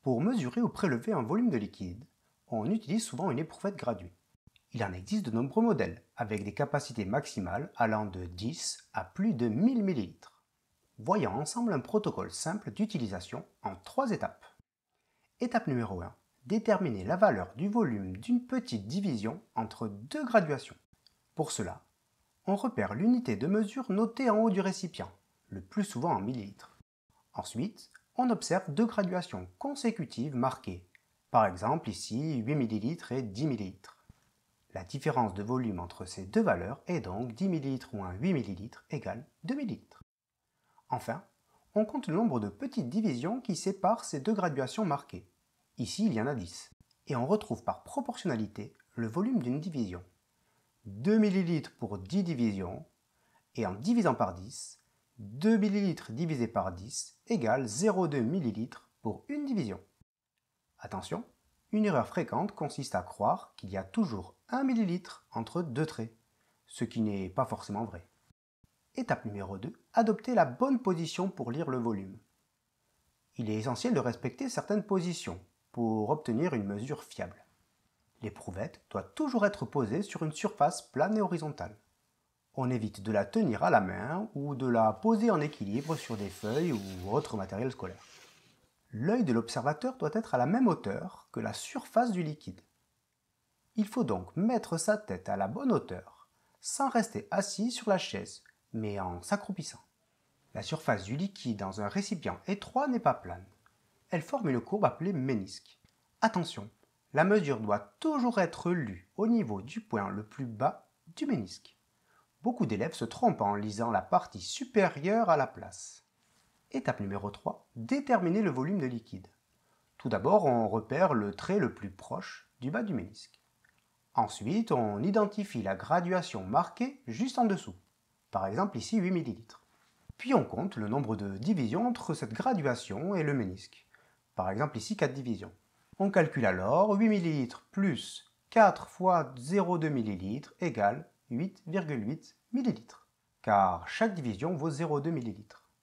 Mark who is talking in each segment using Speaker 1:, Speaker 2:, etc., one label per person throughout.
Speaker 1: Pour mesurer ou prélever un volume de liquide, on utilise souvent une éprouvette graduée. Il en existe de nombreux modèles, avec des capacités maximales allant de 10 à plus de 1000 ml. Voyons ensemble un protocole simple d'utilisation en 3 étapes. Étape numéro 1. Déterminer la valeur du volume d'une petite division entre deux graduations. Pour cela, on repère l'unité de mesure notée en haut du récipient, le plus souvent en millilitres. Ensuite, on observe deux graduations consécutives marquées, par exemple ici 8 ml et 10 ml. La différence de volume entre ces deux valeurs est donc 10 ml moins 8 ml égale 2 ml. Enfin, on compte le nombre de petites divisions qui séparent ces deux graduations marquées. Ici, il y en a 10. Et on retrouve par proportionnalité le volume d'une division. 2 ml pour 10 divisions, et en divisant par 10, 2 ml divisé par 10 égale 0,2 ml pour une division. Attention, une erreur fréquente consiste à croire qu'il y a toujours 1 ml entre deux traits, ce qui n'est pas forcément vrai. Étape numéro 2, adopter la bonne position pour lire le volume. Il est essentiel de respecter certaines positions pour obtenir une mesure fiable. L'éprouvette doit toujours être posée sur une surface plane et horizontale. On évite de la tenir à la main ou de la poser en équilibre sur des feuilles ou autre matériel scolaire. L'œil de l'observateur doit être à la même hauteur que la surface du liquide. Il faut donc mettre sa tête à la bonne hauteur, sans rester assis sur la chaise, mais en s'accroupissant. La surface du liquide dans un récipient étroit n'est pas plane. Elle forme une courbe appelée ménisque. Attention, la mesure doit toujours être lue au niveau du point le plus bas du ménisque. Beaucoup d'élèves se trompent en lisant la partie supérieure à la place. Étape numéro 3, déterminer le volume de liquide. Tout d'abord, on repère le trait le plus proche du bas du ménisque. Ensuite, on identifie la graduation marquée juste en dessous. Par exemple ici 8 ml. Puis on compte le nombre de divisions entre cette graduation et le ménisque. Par exemple ici 4 divisions. On calcule alors 8 ml plus 4 fois 0,2 ml égale 8,8 ml, car chaque division vaut 0,2 ml.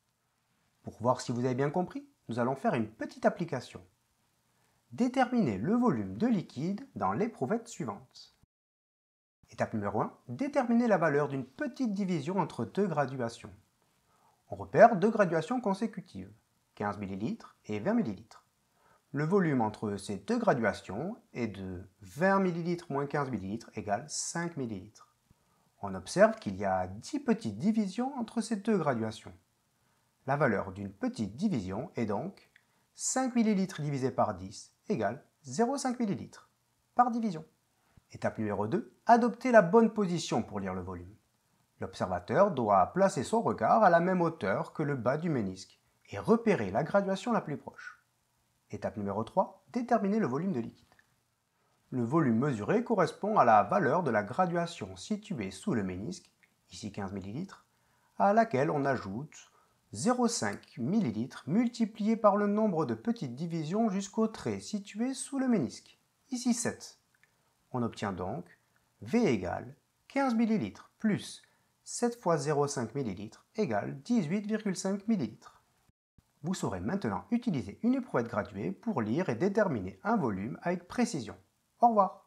Speaker 1: Pour voir si vous avez bien compris, nous allons faire une petite application. Déterminer le volume de liquide dans l'éprouvette suivante. Étape numéro 1, déterminer la valeur d'une petite division entre deux graduations. On repère deux graduations consécutives, 15 ml et 20 ml. Le volume entre ces deux graduations est de 20 ml moins 15 ml égale 5 ml. On observe qu'il y a 10 petites divisions entre ces deux graduations. La valeur d'une petite division est donc 5 ml divisé par 10 égale 0,5 ml par division. Étape numéro 2, adopter la bonne position pour lire le volume. L'observateur doit placer son regard à la même hauteur que le bas du ménisque et repérer la graduation la plus proche. Étape numéro 3, déterminer le volume de liquide. Le volume mesuré correspond à la valeur de la graduation située sous le ménisque, ici 15 ml, à laquelle on ajoute 0,5 ml multiplié par le nombre de petites divisions jusqu'au trait situé sous le ménisque, ici 7. On obtient donc V égale 15 ml plus 7 fois 0,5 ml égale 18,5 ml. Vous saurez maintenant utiliser une éprouvette graduée pour lire et déterminer un volume avec précision. Au revoir.